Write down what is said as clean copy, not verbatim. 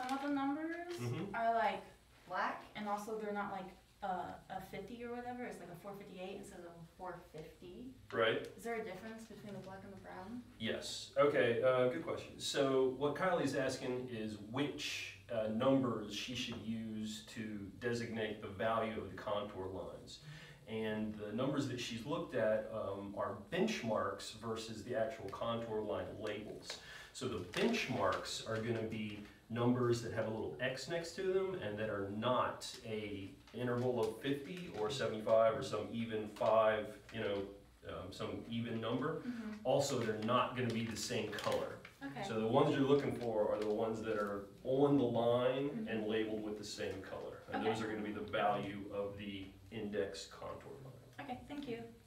some of the numbers Mhm. are like black, and also they're not like a 50 or whatever. It's like a 458 instead of a 450. Right? Is there a difference between the black and the brown? Yes. Okay, good question. So what Kylie's asking is which numbers she should use to designate the value of the contour lines. And the numbers that she's looked at are benchmarks versus the actual contour line labels. So the benchmarks are going to be numbers that have a little X next to them and that are not a interval of 50 or 75 or some even 5, some even number. Mm-hmm. Also, they're not going to be the same color. Okay. So the ones you're looking for are the ones that are on the line Mhm. and labeled with the same color. And Okay. those are going to be the value of the index contour line. Okay, thank you.